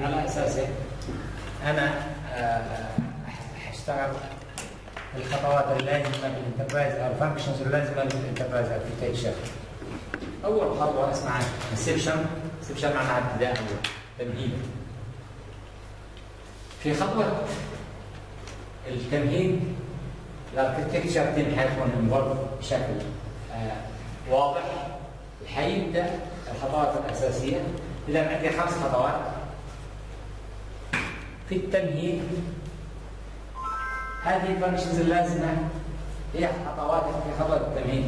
على اساسه انا هشتغل الخطوات اللازمه بالانتربرايز او الفانكشنز اللازمه بالانتربرايز اركتكتشر. اول خطوه اسمها انسبشن. انسبشن معناها ابتداء اول تمهيد. في خطوه التمهيد الاركتكتشر تيم حيكون انفولد بشكل واضح. حيبدا الخطوات الاساسيه. اذا عندي 5 خطوات في التمهيد. هذه الفانكشنز اللازمه هي خطوات في خطوه التمهيد.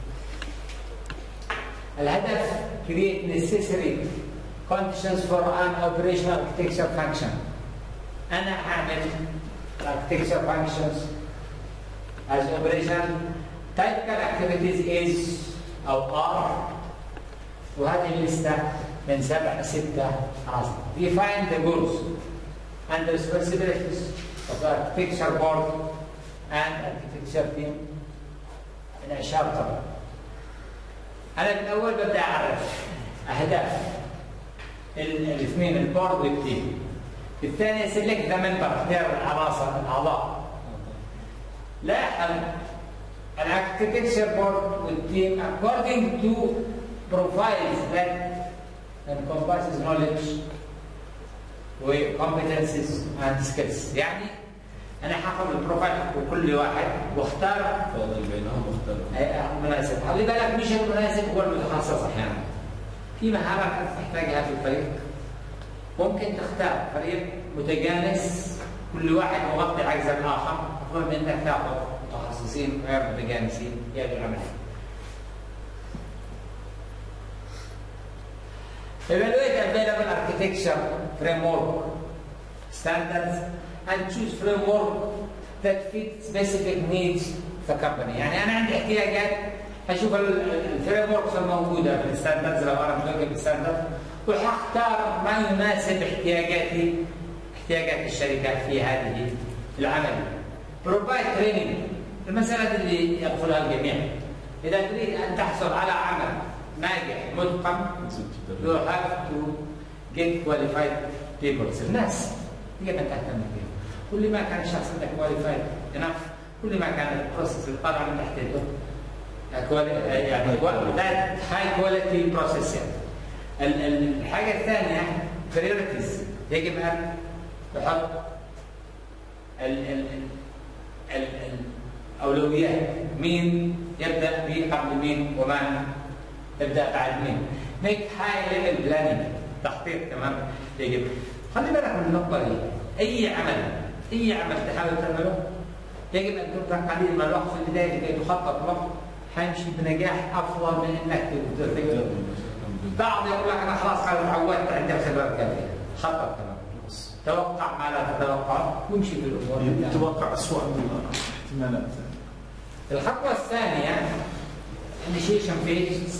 الهدف create necessary conditions for an operational architecture function. انا هعمل architecture functions as operational typical activities is او are، وهذه الليسته من 7 6 خلاص. Define the goals and the responsibilities of the architecture board and architecture team in a chapter. أنا بالأول ببدأ أعرف أهداف الاثنين البورد والتيم. الثاني select the member اختيار العناصر الأعضاء. لاحظ الاركتكتشر بورد والتيم according to profiles that encompasses knowledge وcompetencies and skills. يعني أنا حاخذ البروفايل وكل واحد واختار فاضل بينهم واختار المناسب. خلي بالك مش المناسب هو المتخصص أحيانا. في مهارات تحتاجها في الفريق. ممكن تختار فريق متجانس كل واحد مغطي عجز الآخر، أفضل من إنك تاخذ متخصصين غير متجانسين يأتوا العمل. Evaluate available architecture framework standards and choose framework that fit specific needs of the company. يعني أنا عندي احتياجات هشوف الفريم وركس الموجودة بالستاندردز لو أنا متوقع بالستاندرد وحختار ما يناسب احتياجات الشركة في هذه العمل. Provide training المسألة اللي يدخلها الجميع. إذا تريد أن تحصل على عمل ناجح متقن you have to get qualified people. الناس يجب أن تهتم بهم. كل ما كان الشخص عنده qualified enough كل ما كان البروسيس اللي طالع من تحته يعني that high quality process. الحاجة الثانية priorities. يجب أن تحط الأولويات. مين يبدأ به قبل مين ومن يبدأ بعد مين. make high level planning تخطيط تمام. يجب خلي بالك من النقطة دي. أي عمل تحاول تعمله يجب أن تترك قليل من الوقت في البداية لكي تخطط له. حيمشي بنجاح أفضل من إنك تترك. بعض يقول لك أنا خلاص تعودت عندي الخبرة الكافية. خطط تمام. توقع ما لا تتوقع وامشي في الأمور. تتوقع أسوأ من الاحتمالات. الخطوة الثانية initiation phase.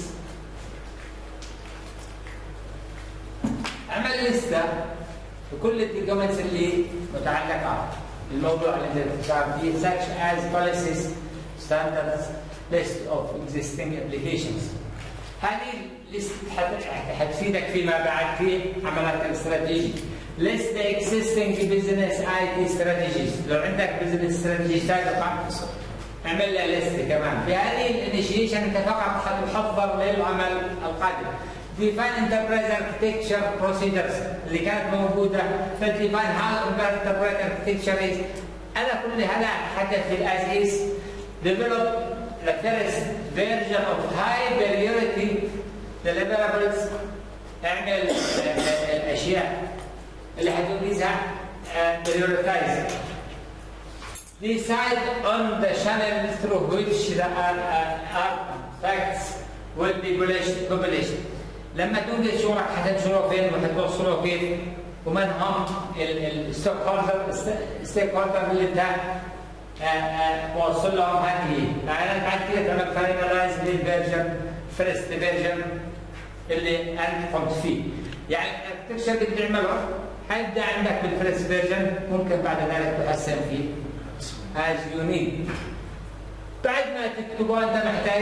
اعمل لستة بكل الدوكيومنتس اللي متعلقة بالموضوع اللي انت بتشتغل فيه such as policies, standards, list of existing applications. هذه الليست حتفيدك فيما بعد في عمليات الاستراتيجي. list the existing business IT strategies. لو عندك business strategy سابقة اعمل لها ليست كمان. في هذه الانيشيشن انت فقط حتحضر للعمل القادم. define enterprise architecture procedures اللي كانت موجودة. define how enterprise architecture is. أنا كل هذا أتحدث في as is. develop the first version of high priority deliverables. اعمل الأشياء اللي حتنجزها prioritize. decide on the channel through which the artifacts will be published. لما تنجز شغلك حتنشره فين وحتوصله كيف ومن هم الستيك هولدر اللي انت توصل لهم هذه. يعني بعد كده تعمل فاينلايز للفيرجن فيرست فيرجن اللي انت قمت فيه. يعني الاركتكتشر اللي بتعمله حيبدا عندك بالفيرست فيرجن ممكن بعد ذلك تحسن فيه as you need. بعد ما تكتبه انت محتاج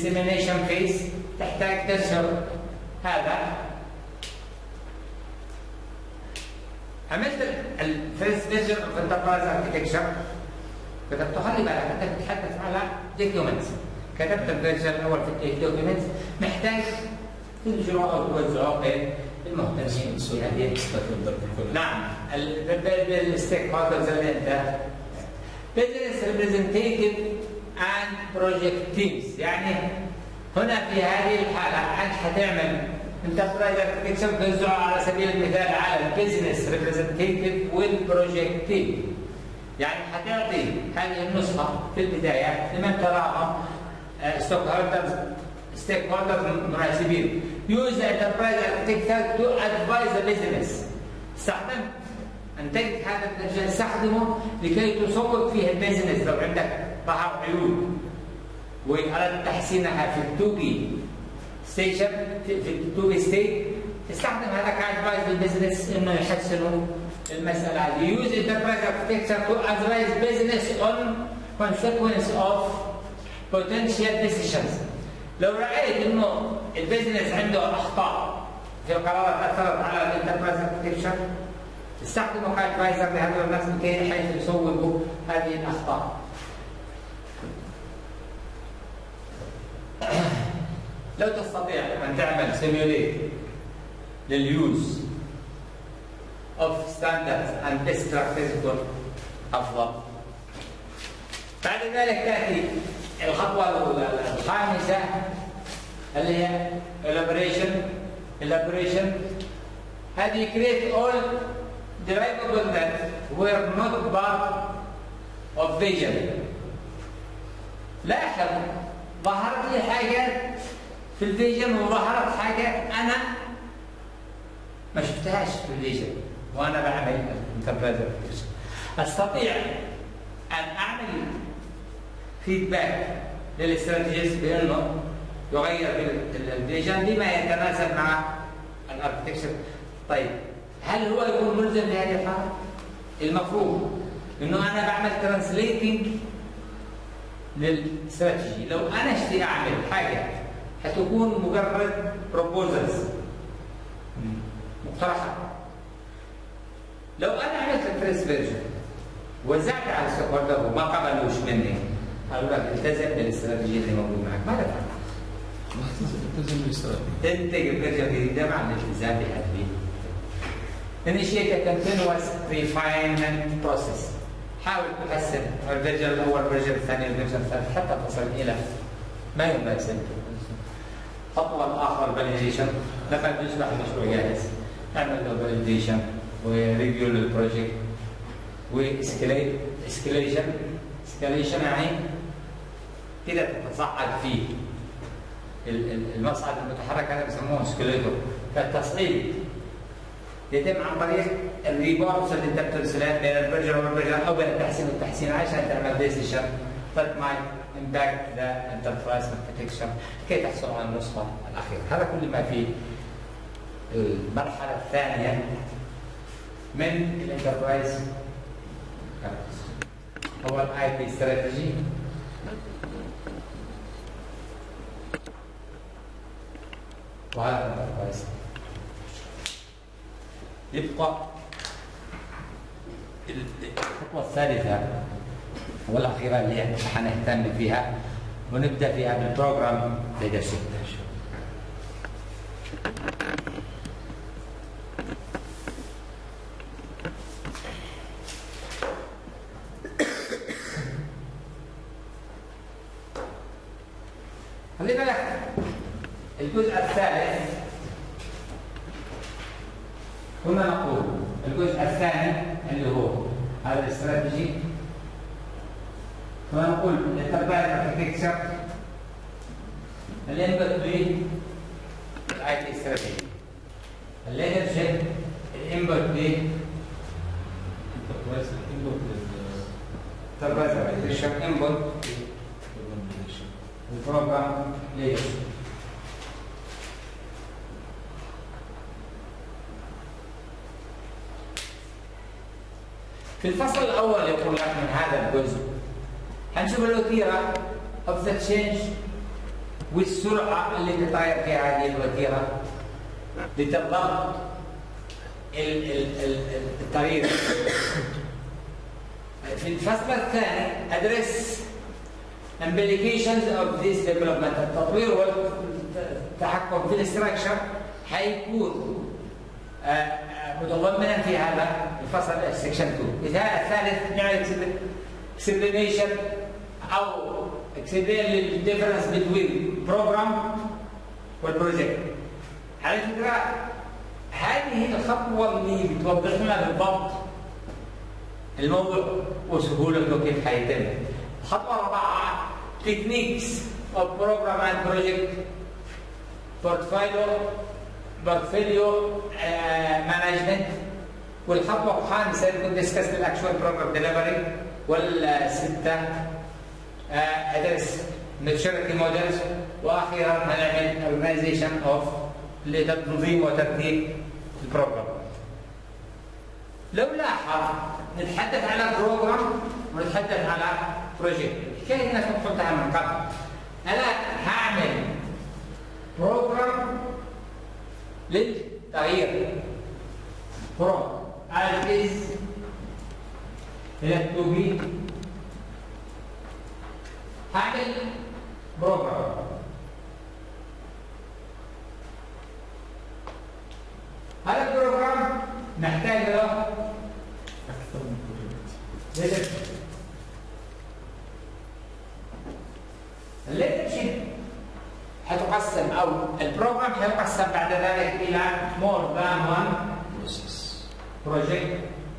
dissemination phase. تحتاج تنشر هذا عملت الفيرست فيرجن اوف انتربرايز اركتكشر، كتبت خلي بالك انت بتتحدث على دوكيومنتس، كتبت الفيرجن الاول في الدوكيومنتس، محتاج تنشره او توزعه بين المهتمين في هذه. نعم الستيك هولدرز اللي انت بزنس ريبريزنتيتيف اند بروجكت تيمز. يعني هنا في هذه الحاله انت حتعمل انتربرايز اركتكشر توزعه على سبيل المثال على البزنس ريبريزنتيتيف والبروجكت تيم. يعني حتعطي هذه النسخه في البدايه لمن تراهم ستيك هولدرز مناسبين. Use the enterprise architecture to advise the business. استخدم انتجت هذا الفيرجن، استخدمه لكي تسوق فيه البيزنس. لو عندك ظهر عيوب واردت تحسينها في التو بي ستيشن في التو بي ستيت، استخدم هذا كادفايس للبزنس انه يحسنوا المساله هذه. Use enterprise architecture to advise business on consequence of potential decisions. لو رأيت انه البزنس عنده اخطاء في القرارات اثرت على الانتربرايز اركتكشر، استخدموا كادفايزر لهذول الناس لكي حيث يصوبوا هذه الاخطاء. لو تستطيع ان تعمل سيميوليت لليوز اوف ستاندردز اند بيست براكتسز افضل. بعد ذلك تاتي الخطوة الخامسة اللي هي elaboration. هذه create all deliverables that were not part of vision. لاحظ ظهرت لي حاجات في الفيجن وظهرت حاجات أنا ما شفتهاش في الفيجن وأنا بعمل انتربرايز اركتكشر. أستطيع أن أعمل فيدباك للاستراتيجيست بانه يغير في الفيجن بما يتناسب مع الاركتكشر. طيب هل هو يكون ملزم في هذه الحاله؟ المفروض انه انا بعمل ترانسليتنج للاستراتيجي. لو انا اشتي اعمل حاجه حتكون مجرد بروبوزلز مقترحات. لو انا عملت الفيرست فيرجن وزعت على الستيك هولدر وما قبلوش مني، قالوا لك التزم بالاستراتيجيه اللي موجود معك، ماذا تفعل؟ التزم بالاستراتيجيه. تنتج الفيرجن الجديده مع الالتزام بهذه. Initiate a continuous refinement process. حاول تحسن الفيرجن الاول، الفيرجن الثاني، الفيرجن الثالث حتى تصل الى ما يناسب. الخطوه الاخرى فاليديشن. لما يصبح المشروع جاهز نعمل له فاليديشن وريفيو للبروجكت واسكيليشن. يعني كده تتصعد فيه المصعد المتحرك، هذا بيسموه سكيليتور. فالتصعيد يتم عن طريق الريبورتس اللي انت بترسلها بين الفيرجن والفيرجن او بين التحسين والتحسين عشان تعمل ديسيشن that might impact the enterprise architecture كي تحصل على النسخه الاخيره. هذا كل ما في المرحله الثانيه من الانتربرايز هو الاي بي استراتيجي. وهذا الانتربرايز. يبقى الخطوه الثالثه والاخيره اللي حنهتم فيها ونبدا فيها بالبروجرام ليدرشيب. خلي بالك الجزء الثالث كنا نقول الجزء الثاني اللي هو هذا الاستراتيجي، كنا نقول الانتربرايز اركتكتشر اللي انبت به الاي تي استراتيجي، الليدرشيب الانبت به الانتربرايز اركتكتشر انبت البروجرام ليدرشيب. في الفصل الأول يقول لك من هذا الجزء هنشوف الوتيرة of the change والسرعة اللي تتغير فيها هذه الوتيرة لتضبط التغيير. في الفصل الثاني أدرس implications of this development. التطوير والتحكم في الاستراكشر حيكون متضمنا في هذا الفصل سكشن 2. مثال الثالث نعمل explanation أو explain للديفرنس between program والبروجكت. على فكرة هذه الخطوة اللي بتوضح لنا بالضبط الموضوع وسهولته كيف حيتم. الخطوة الرابعة techniques of program and project portfolio management. والخطوة الخامسة نكون discuss the actual program delivery. والستة أدرس maturity models. وأخيرا هنعمل organization of لتنظيم وترتيب البروجرام. لو لاحظ نتحدث على بروجرام ونتحدث على بروجكت. الحكايه هنا كنت قلتها من قبل. انا هعمل بروجرام للتغيير from as is الى to be. هعمل بروجرام هذا البروجرام نحتاج له أكثر من بروجكت. الليدرشيب حتقسم أو البروجرام حيقسم بعد ذلك إلى more than one project.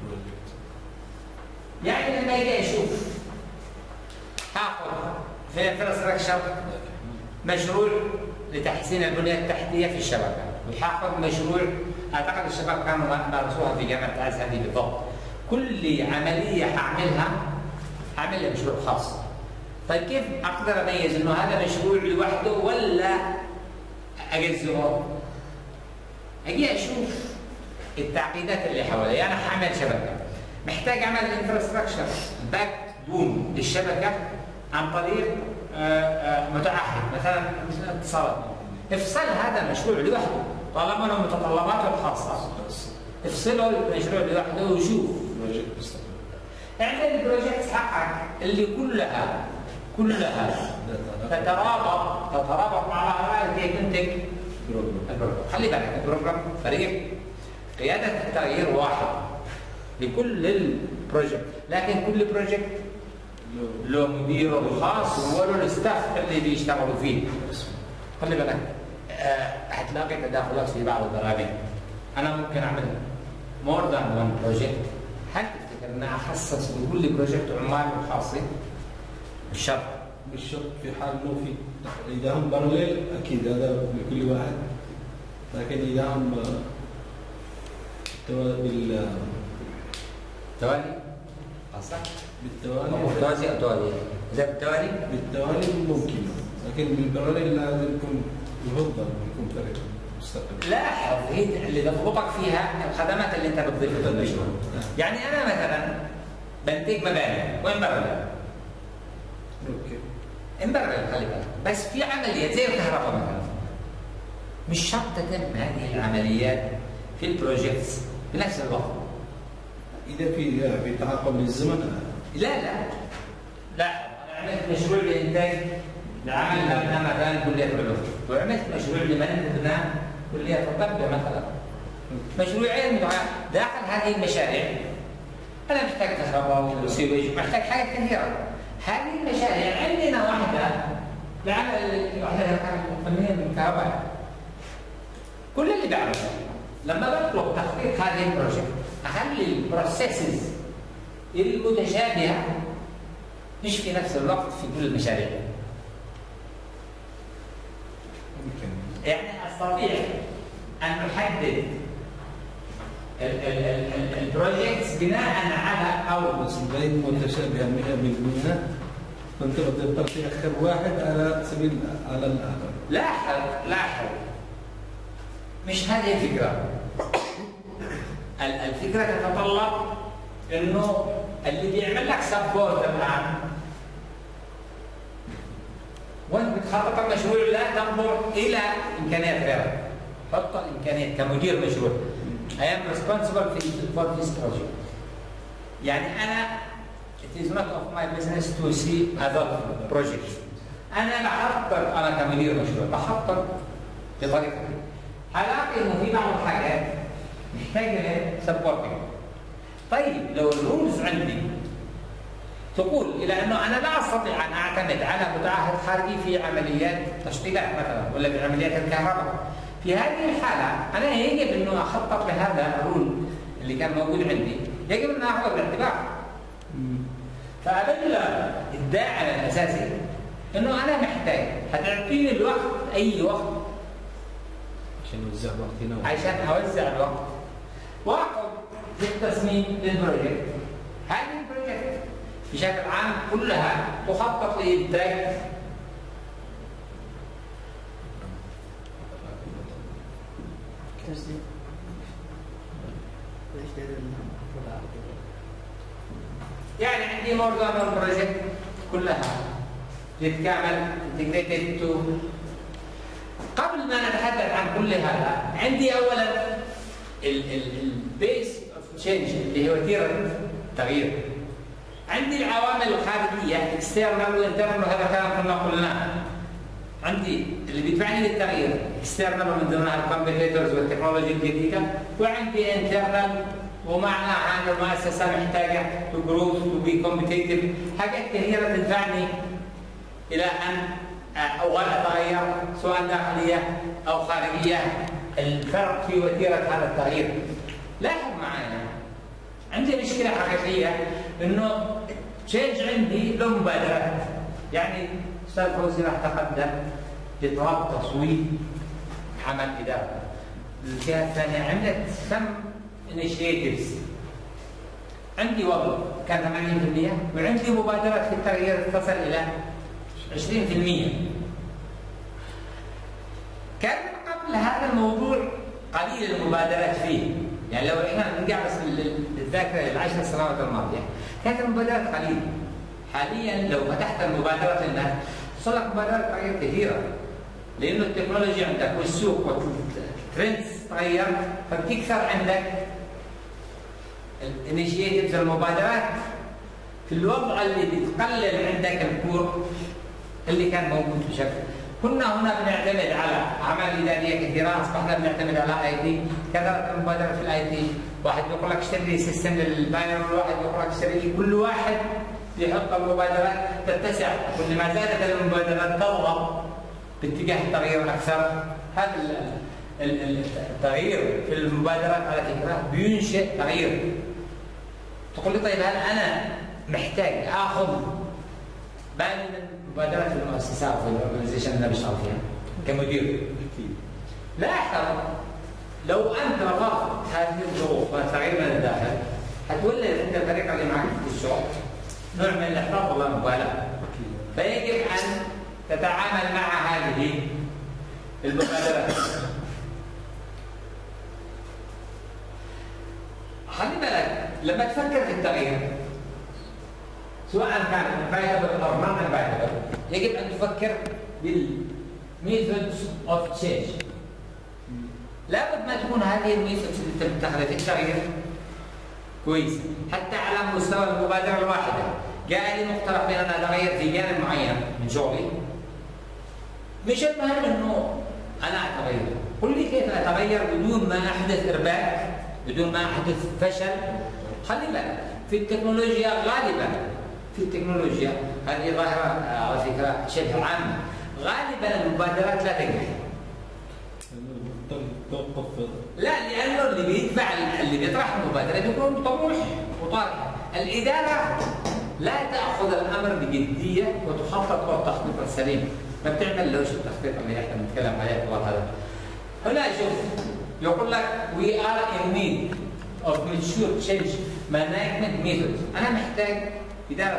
يعني لما يجي يشوف هاخذ في الانفراستراكشر مشروع لتحسين البنية التحتية في الشبكة، وحاخذ مشروع اعتقد الشباب كانوا مارسوها في جامعه الازهر دي بالضبط. كل عمليه هعمل لها مشروع خاص. طيب كيف اقدر اميز انه هذا مشروع لوحده ولا اجزئه؟ اجي اشوف التعقيدات اللي حوالي. انا هعمل شبكه، محتاج اعمل انفراستراكشر باك بون للشبكه عن طريق متعهد مثلا اتصالات. افصل هذا مشروع لوحده طالما له متطلباته الخاصه. افصله المشروع لوحده وشوف. اعمل البروجكت حقك اللي كلها تترابط مع بعضها لكي تنتج البروجرام. خلي بالك البروجرام فريق قياده التغيير واحد لكل البروجكت، لكن كل بروجكت له مديره الخاص وله الستاف اللي بيشتغلوا فيه. خلي بالك هتلاقي تداخلات في بعض البرامج. انا ممكن اعمل مور ذان وان بروجكت. هل تفتكر ان اخصص لكل بروجكت عمال خاصين؟ بالشرط في حال انه في اذا هم بارليل اكيد هذا لكل واحد، لكن اذا هم بالتوالي بالتوالي متوازي او توالي. اذا بالتوالي ممكن، لكن بالبارليل لازم يكون يفضل يكون فرق مستقل. لاحظ هي اللي تضبطك فيها الخدمات اللي انت بتضيفها للمشروع. يعني انا مثلا بنتج مباني وين بارليل. اوكي. امبرر خلي بالك، بس في عمليات زي الكهرباء مثلا مش شرط تتم هذه العمليات في البروجيكتس بنفس الوقت. اذا في تعاقب للزمن لا انا عملت مشروع لانتاج لعمل مبنى مثلا كليه العلوم، وعملت مشروع لمبنى كليه الطب مثلا. مشروعين داخل هذه المشاريع انا محتاج كهرباء وسيوج، محتاج حاجات كثيره. هذه المشاريع عندنا واحده لعمل واحده فنيه من الكهرباء. كل اللي بعمله لما بطلب تخطيط هذه البروجكت اخلي البروسيسز المتشابهه مش في نفس الوقت في كل المشاريع. يعني استطيع ان احدد البروجكتس بناء على او بس غير متشابهه 100%، فانت بتقدر تختار واحد على سبيل على الاخر. لاحظ مش هذه الفكره. الفكره تتطلب انه اللي بيعمل لك سبورت الان وانت بتخطط المشروع لا تنظر الى امكانيات غيرك. حط الامكانيات كمدير مشروع I am responsible for this project. يعني أنا it is not of my business to see other projects. أنا بحضر، أنا كمدير مشروع بحضر بطريقتي. هلاقي إنه في بعض الحاجات محتاجة سبورتنج. طيب لو الرولز عندي تقول إلى أنه أنا لا أستطيع أن أعتمد على متعهد خارجي في عمليات تشطيبات مثلا ولا في عمليات الكهرباء، في هذه الحالة أنا يجب أنه أخطط لهذا الرول اللي كان موجود عندي، يجب أن أخذه بالاعتبار. فأبدأ الداعي الأساسي أنه أنا محتاج هتعطيني الوقت أي وقت عشان يوزع وقتنا عشان أوزع الوقت وأخذ في التصميم للبروجكت. هذه البروجكت بشكل عام كلها تخطط لإنتاج يعني عندي معظم البروجكت كلها تتكامل integrated to. قبل ما نتحدث عن كل هذا عندي اولا البيس اوف تشينج اللي هي وتيره التغيير. عندي العوامل الخارجيه external وانترنال، وهذا كلام كنا قلناه. عندي اللي بيدفعني للتغيير external ومن ضمنها الكمبيوترز والتكنولوجيا الجديده، وعندي internal ومعناها ان المؤسسه محتاجه to grow to be competitive. حاجات كثيره تدفعني الى ان اولا اتغير سواء داخليه او خارجيه. الفرق في وتيره هذا التغيير. لاحظ معايا عندي مشكله حقيقيه انه تشينج عندي له مبادرات. يعني استاذ فوزي راح تقدم بطلب تصويت عمل اداره. الجهه الثانيه عملت سم initiatives. عندي وضع كان 80% وعندي مبادرات في التغيير تصل الى 20%. كان قبل هذا الموضوع قليل المبادرات فيه. يعني لو احنا نرجع بس للذاكره للعشر سنوات الماضيه كانت المبادرات قليله. حاليا لو فتحت المبادرات للناس تصل لك مبادرات تغيير كثيره، لانه التكنولوجيا عندك والسوق والترندز تغير، فبتكثر عندك الانيشيتيفز المبادرات في الوضع اللي بتقلل عندك الكور اللي كان موجود بشكل. كنا هنا بنعتمد على اعمال اداريه كثيره، اصبحنا بنعتمد على اي تي. كثرت المبادرات في الاي تي، واحد يقول لك اشتري لي سيستم للباير، واحد يقول لك اشتري لي، كل واحد يحط المبادرات تتسع. كل ما زادت المبادرات تضغط باتجاه التغيير الاكثر. هذا التغيير في المبادرات على فكره بينشئ تغيير. تقول لي طيب هل انا محتاج اخذ بالي من مبادرات المؤسسات في الاورجنايزيشن اللي انا بشتغل فيها كمدير؟ اكيد. لاحظ لو انت رفضت هذه الظروف والتغيير من الداخل حتولد عند الفريق اللي معك في الشغل نوع من الاحباط والمبالغه. فيجب ان تتعامل مع هذه المبادرات. خلي بالك لما تفكر في التغيير سواء كان فايدبل او نون فايدبل، يجب ان تفكر بالميثودز اوف تشينج. لابد ما تكون هذه الميثودز اللي انت بتتخذها في التغيير كويسه، حتى على مستوى المبادره الواحده. جاء لي مقترح بان انا اتغير في جانب معين من شغلي، مش المهم انه انا اتغير، قل لي كيف اتغير بدون ما احدث ارباك، بدون ما احدث فشل. خلي بالك في التكنولوجيا غالبا، في التكنولوجيا هذه ظاهره على فكره شبه عامه، غالبا المبادرات لا تنجح. توقف. لا، لانه اللي بيدفع اللي بيطرح المبادره بيكون طموح وطارح. الاداره لا تاخذ الامر بجديه وتخطط التخطيط السليم، ما بتعمل لوش التخطيط اللي احنا بنتكلم عليه طوال هذا. هنا شوف يقول لك we are in need of mature change management methods. انا محتاج اداره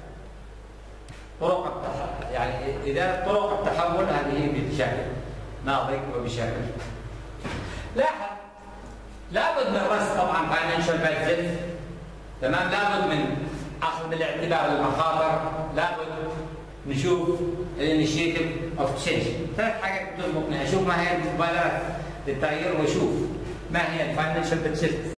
طرق يعني اداره طرق التحول هذه بشكل ناضج وبشكل. لاحظ لابد من رسم طبعا فاينانشال بادجت، تمام، لابد من اخذ بالاعتبار المخاطر، لابد نشوف الانيشيتيف اوف تشينج. ثلاث حاجات بتضبطني، اشوف ما هي المبادرات للتغيير واشوف ما هي الفاينانشال بادجت؟